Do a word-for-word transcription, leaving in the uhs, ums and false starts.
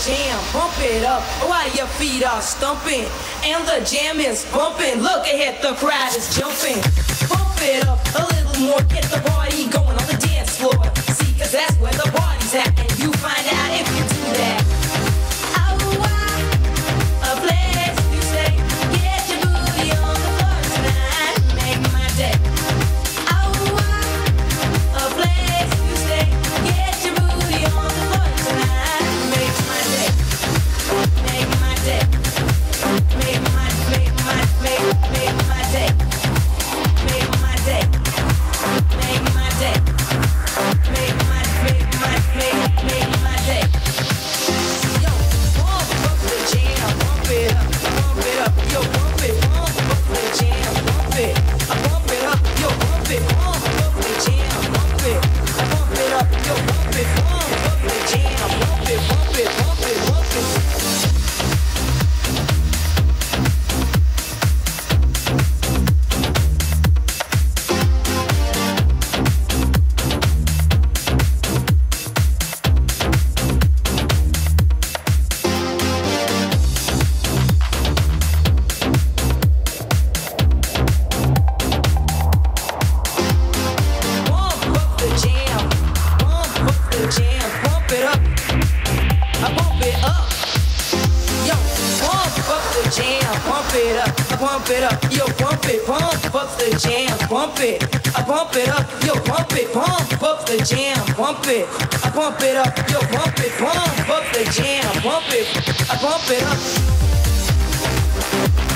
jam, pump it up while your feet are stumping. And the jam is bumping, look ahead, the crowd is jumping. Pump it up a little more, get the party going on the dance floor. See, cause that's where the party's at, and you find out if you do that. Oh, wow, a place to stay, get your booty on the floor tonight, make my day. Oh, wow, a place to stay, get your booty on the floor tonight, make my day, make my day, make my, make my, make, make my day, make my day, make my day, make my, make my, make, make my day. Yo, pump up the jam, pump it up, pump it up, yo, pump it, pump up the jam, pump it, I pump it up, yo, pump it, pump up the jam, pump it, I pump it up, yo, pump it, pump up the jam, pump it, pump it, pump it, pump it. Pump it up, yo, pump it, pump up the jam, pump it, I pump it up, yo, pump it, pump up the jam, pump it, I pump it up, yo, pump it, pump up the jam, pump it, I pump it up.